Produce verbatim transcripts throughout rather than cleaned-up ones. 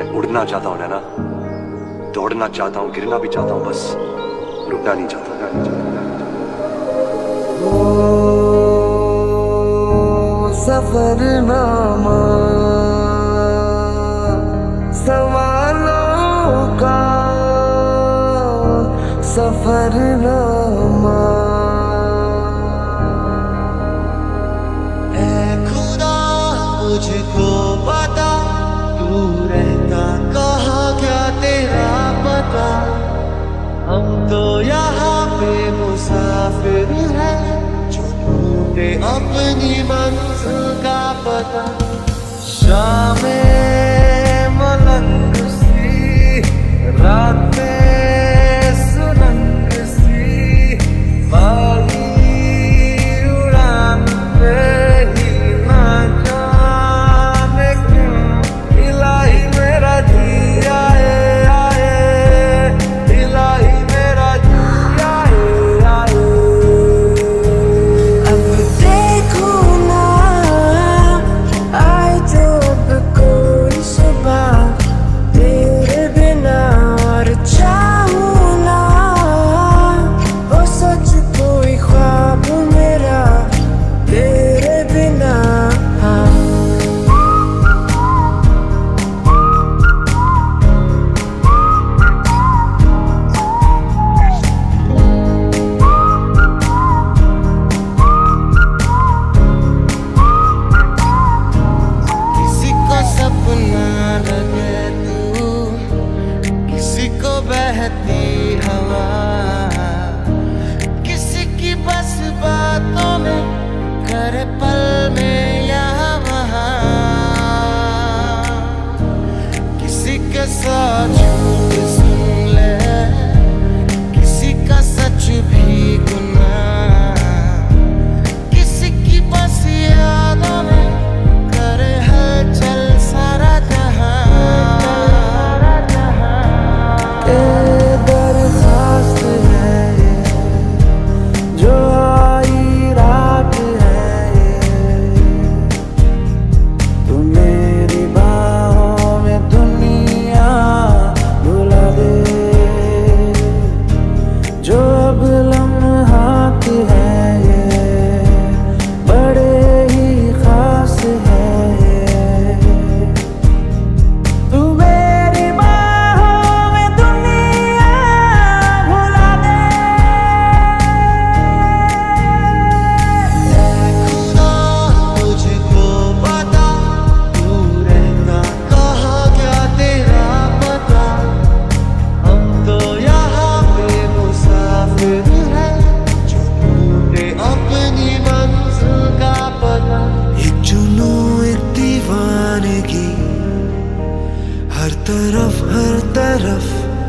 मैं उड़ना चाहता हूँ ना, दौड़ना चाहता हूँ, गिरना भी चाहता हूँ, बस रुकना नहीं चाहता। सफरनामा सवालों का सफरनामा। ऐ खुदा मुझको बता, तू रहता कहाँ, क्या तेरा पता। हम तो यहाँ पे मुसाफिर हैं, जो ढूंढे अपनी मंजिल का पता। शामें मलंग सी, रातें सुरंग सी, बागी उड़ान पे ही ना जाने क्यों इलाही मेरा जी आए आए, इलाही मेरा जी आए आए। अब देखो ना आए जब कोई सुबह तेरे बिना, और चाहूं ना वो सच कोई ख्वाब मेरा तेरे बिना। किसी को सपना लगे तू, किसी को बहती हवा, किसी की बस बातों में करे पल में यहाँ वहाँ, किसी के साथ झूठ सुन ले, किसी का सच भी गुनाह, किसी की बस यादों में करे हलचल सारा जहां। ये दरख्वास्त है ये, जो आई रात है ये, तू मेरी बाहों में दुनिया भुला दे। जो अब लम्हात है ये, बड़े ही खास है ये, तू मेरी बाहों में दुनिया भुला दे। खुदा मुझको बता, तू रहता कहाँ, क्या तेरा पता। हम तो यहाँ पे मुसाफिर हैं, जो ढूंढे अपनी मंजिल का पता। एक जुनून एक दीवानगी, हर तरफ हर तरफ,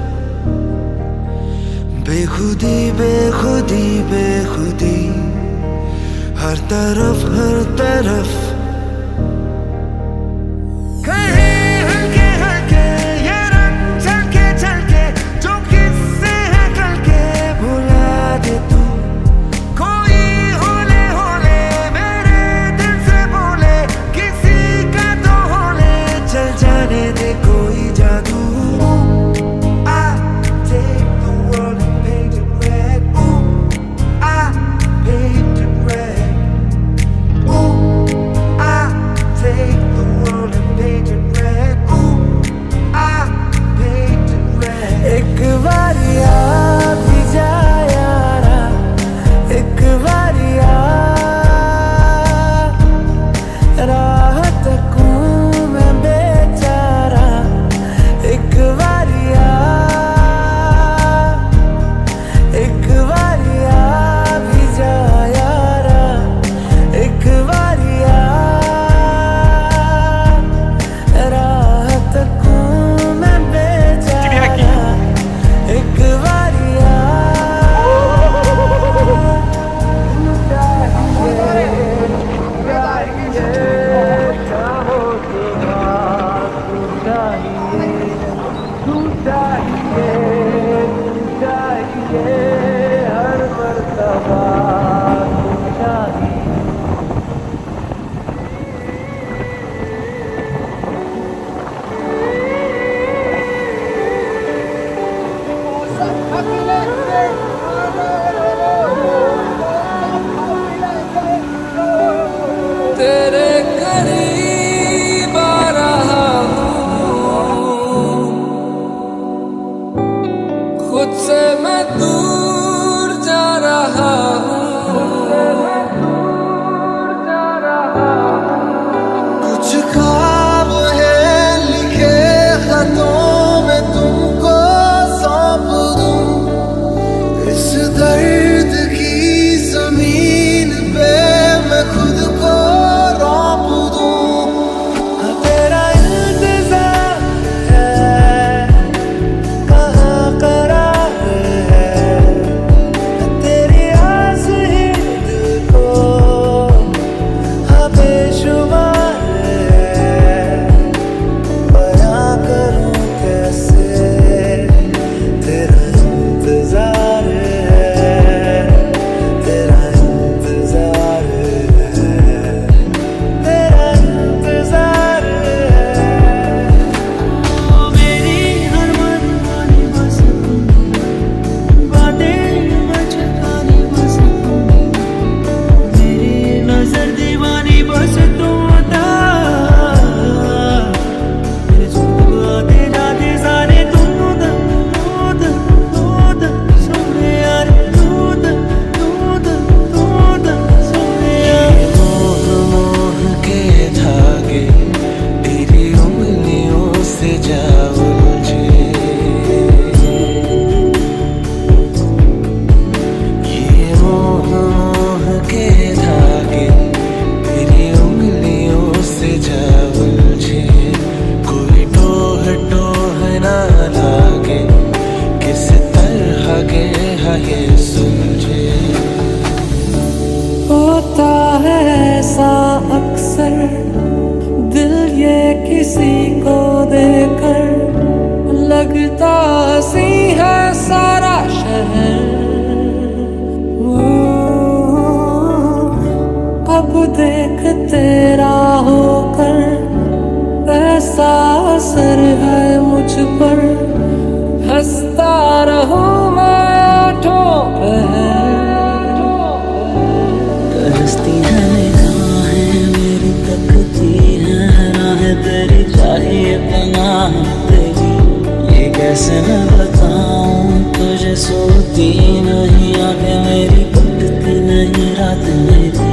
बेखुदी बेखुदी बेखुदी, हर तरफ हर तरफ। कहीं हल्के हल्के ये रंग झलके झलके, जो किस्से हैं कल के भुला दे तू। कोई होले होले मेरे दिल से बोले, किसी का तो होले चल जाने दे कोई जादू। I take the world and paint it red. Ooh, I paint it red. Ooh, धागे तेरी उंगलियों से जा उलझे। ये मोह मोह के धागे तेरी उंगलियों से जा उलझे। कोई टोह टोह ना लागे किस तरह के है ये सुलझे। होता है ऐसा अक्सर दिल ये किसी को देकर, लगता हंसी है सारा शहर। वो अब देख तेरा होकर ऐसा असर है मुझ पर, हंसता रहूं मैं आठों पहर। तरसती है निगाहें मेरी, तकती है राहें तेरी, चाहिए पनाह तेरी। ये कैसे मैं बताऊं तुझे, सोती नहीं आंखें मेरी, कटती नहीं रात मेरी।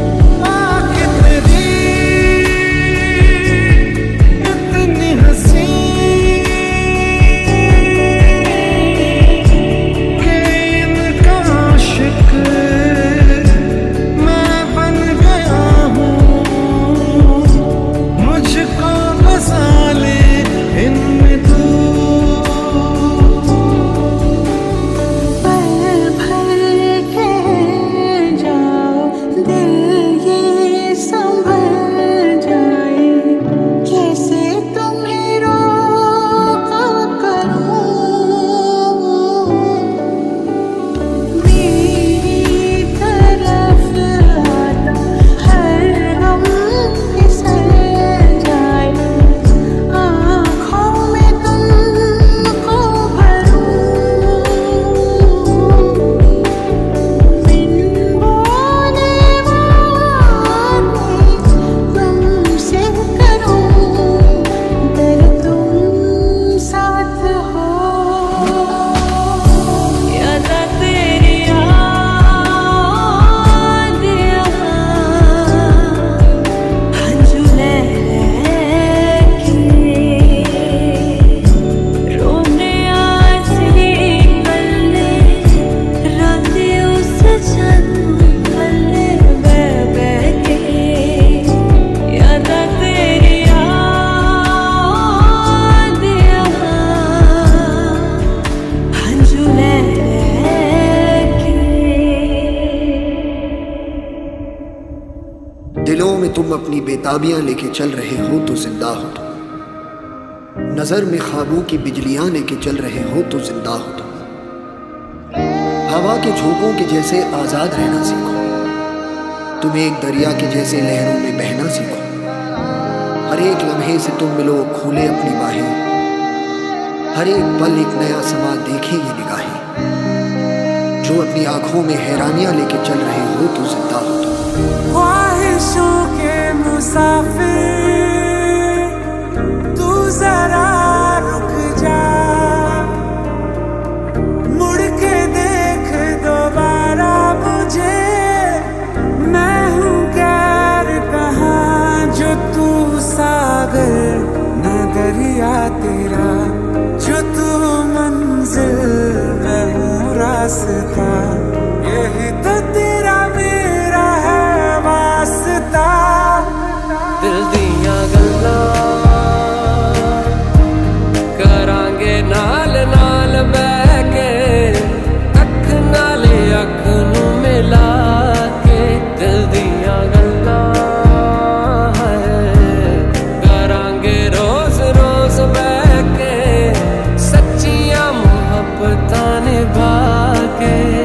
दिलों में तुम अपनी बेताबियां लेके चल रहे हो तो जिंदा हो तुम, नजर में ख्वाबों की बिजलियां लेके चल रहे हो तो जिंदा हो तुम। हवा के झोंकों के जैसे आजाद रहना सीखो, तुम एक दरिया के जैसे लहरों में बहना सीखो। हर एक लम्हे से तुम मिलो खोले अपनी बाहें, हर एक पल एक नया समा देखे ये निगाहें। जो अपनी आंखों में हैरानियां लेके चल रहे हो तो जिंदा हो तुम। ख्वाहिशों के मुसाफिर तू जरा रुक जा, मुड़ के देख दोबारा मुझे। मैं हूँ गैर कहाँ जो तू सागर न दरिया तेरा, जो तू मंजिल मैं हूँ रास्ता। यही तो तेरा मेरा है वास्ता। दिल दियां गल्लां करांगे नाल नाल बैठ के, अख नाल अख नूं मिला के। दिल दियां गल्लां करांगे रोज रोज बैठ के, सच्चियां मुहब्बतां निभा के।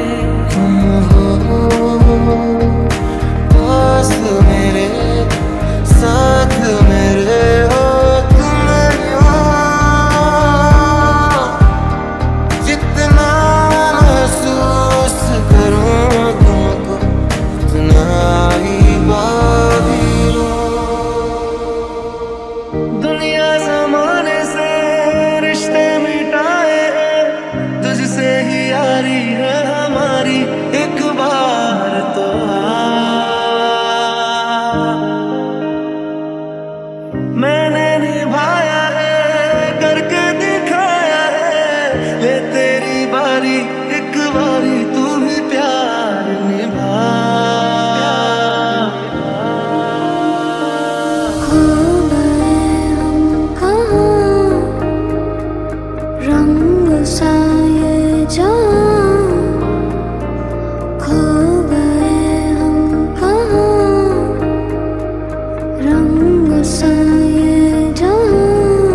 मैंने निभाया है, करके दिखाया है। ले तेरी बारी, एक बारी तू भी प्यार निभा। खो गए हम कहाँ, रंग सा ये जान। खो गए हम कहाँ, रंग सा ये जान।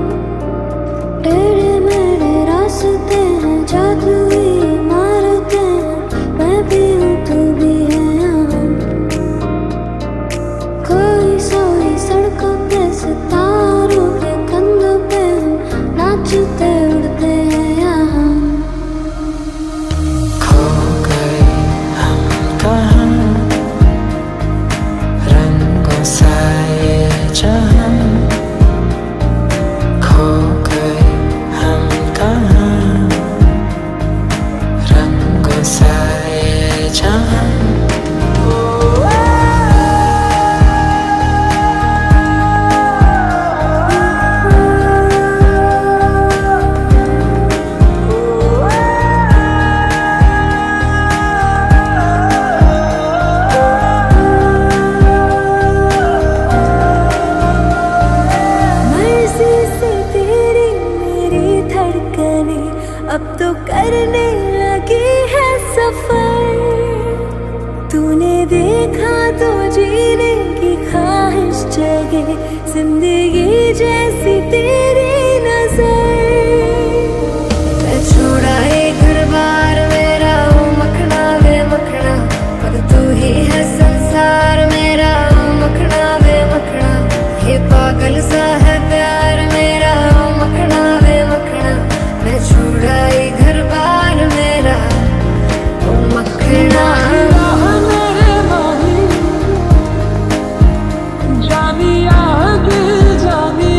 तेरे मेरे रास्ते हैं, जादुई इमारतें हैं। मैं भी हूँ तू भी है यहाँ। कोई सोई सड़कों पे, सितारों के कंधों पे हम नाचते उड़ते हैं यहाँ। खो गए हम कहाँ, रंगों सा ये जहां। खो गए हम कहाँ, रंगों सा ये जहां। मर्जी से तेरी मेरी धड़कने अब तो करने लगी है सफर। तूने देखा तो जीने की ख्वाहिश जगे, जिंदगी जैसी तेरी नजर। मैं छोड़ा ये घर बार मेरा, ओ मखना वे मखना। अब तू ही है संसार मेरा, ओ मखना वे मखना। ये पागल सा है प्यार मेरा, ओ मखना वे मखना। मैं छोड़ा ये घर बार मेरा, ओ मखना। मेरे माही जानिया दिल जानी,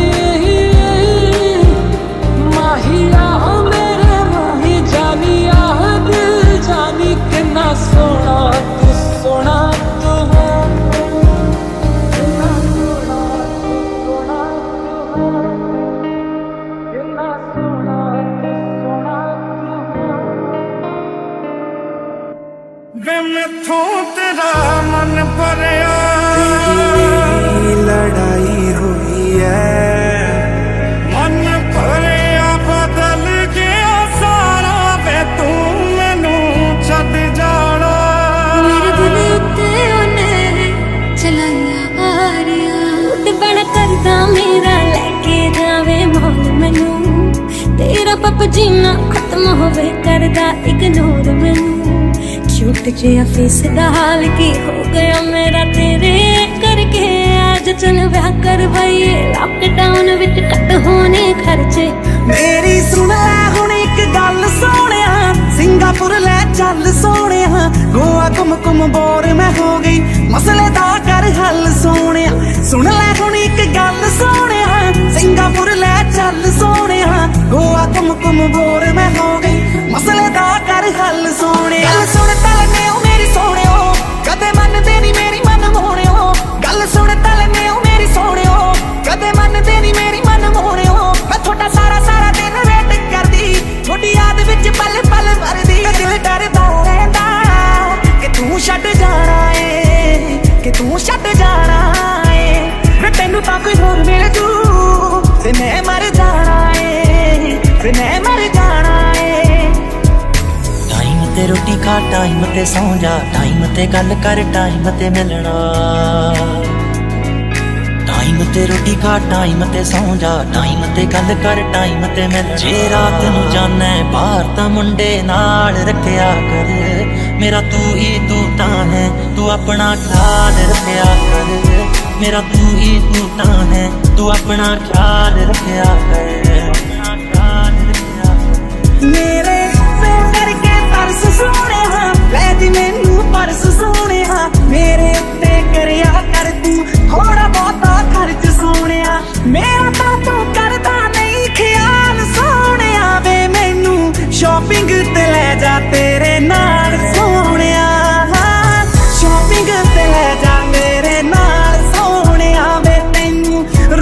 माहिया मेरे माही जानिया दिल जानी। कितना सोना तू सोना तू हो, कितना सोना तू सोना तू हो, कितना सोना तू सोना तू हो। वे मैथों तेरा मन भरिया, लड़ाई हुई है। मन भरिया बदल गया सारा, वे तू मैनू छड्ड जाना। मेरे दिल उत्ते ओने चलाइया आरियां। ते बड़ा करदा मेरा लेके जावे मोल मैनू। तेरा पप जीना खत्म होवे करदा इग्नोर मैनू। क्यूट जिहा फेस दा हाल की हो गया मेरा तेरे करके। आज चल ब्याह करवाइए, लॉकडाउन विच कट होने खर्चे। मेरी सुन ले हुण इक गल सोहणिया, सिंगापुर ले चल सोहणिया। गोवा घुम घुम बोर मैं हो गई, मसले दा कर हल सोहणिया। सुन ले हुण इक गल सोहणिया, सिंगापुर ले चल सोहणिया। गोवा घुम घुम बोर मैं हो गई, मसले दा कर हल सोहणिया। गल सुन तलने ओ मेरी सोहणियो, कदे मनदे नी मेरी मन मोहणियो। गल सुन तलने ओ मेरी सोहणियो, कदे मनदे नी मेरी मन मोहणियो। मैं थोड़ा सारा सारा दिन वेट करदी, थोड़ी याद विच पल पल मरदी। दिल डरदा रहंदा कि तू छड्ड जाना है, कि तू छड्ड जाना है। फिर तैनू तां कोई होर मिल जू, फिर मैं मर जाना है, फिर मैं मर जाना है। टाइम ते रोटी खा, टाइम ते सौ जा, टाइम ते गल कर, टाइम ते मिलना। टाइम ते रोटी खा, टाइम ते सौ जा, टाइम ते गल कर, टाइम ते मिलना। जे रात नू जाना है बाहर तां मुंडे नाल रखिया कर। मेरा तू ही तू तां है, तू अपना ख्याल रखिया कर। मेरा तू ही तू तां है, तू अपना ख्याल रखिया कर। मेरे करके तरस सोने हाँ, लै दी मैनू परस सोने हाँ। मेरे उत्ते करिया कर तू थोड़ा बहुता खर्च सोने। मेरा तां तू करदा नहीं ख्याल सोने। वे मैनू शॉपिंग ते ले जा तेरे नाल सोने। शॉपिंग ते ले जा मेरे नाल सोने। वे तैनू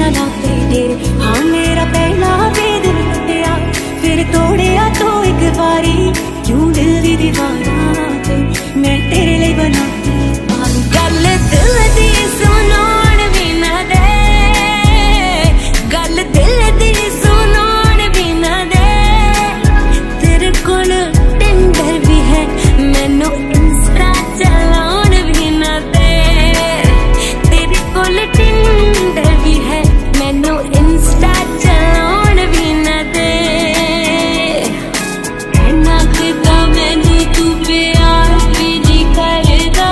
ना लाते तेरे। हाँ मेरा पहला वेद लुटिया फिर तोड़िया तो एक बारी, क्यों दिल दी दीवाना ते मैं तेरे लिए बनाती पारी। गल दिल दी सुनान भी ना दे, गल दिल दी सुनान भी ना दे। तेरे कोल टिंडर भी है मैनू इंस्टा चलाउण भी ना दे। तेरे कोल टिंडर भी है मैनू इंस्टा चलाउण भी ना दे। इन्ना किता मैनू तू प्यार भी नहीं करदा,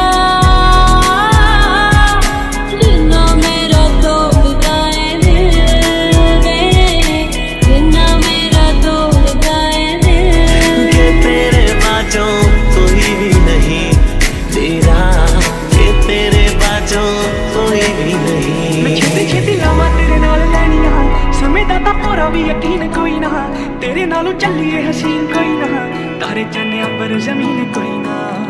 जिन्ना मेरा तोड़दा है दिल वे, जिन्ना मेरा तोड़दा है दिल। के तेरे बाजों कोई भी नहीं तेरा, के तेरे बाजों कोई भी नहीं। मैं छेती छेती लावां तेरे नाल लैनियां, समय दा तां पूरा भी यकीन कोई ना, तेरे नालों चलिए हसीन कोई ना, तारे चन्ने पर जमीन कोई ना।